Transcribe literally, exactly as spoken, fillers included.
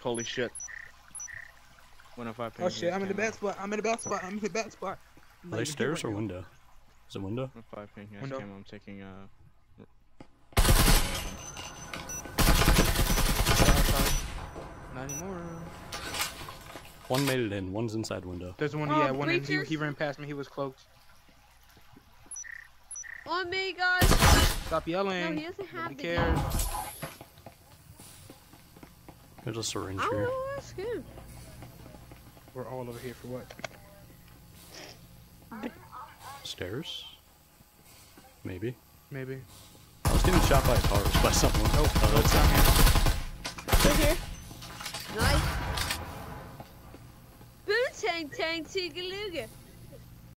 Holy shit. One oh five ping. Oh shit, I'm in the bad spot. I'm in the bad spot. I'm in the bad spot. Are they stairs or window? Is it window? one oh five ping. Yes, Window. Cam, I'm taking uh. Not anymore. One made it in. One's inside window. There's one. Oh, Yeah, one. In, he, bleachers? he ran past me. He was cloaked. On me, guys. Stop yelling. No, he doesn't have Nobody the cares. gun. There's a syringe I don't here. know, that's good. We're all over here for what? Stairs? Maybe. Maybe. I was getting shot by cars by someone. Nope. Oh, Nope. that's Not him. Right here. Nice. Boo tang tang tigga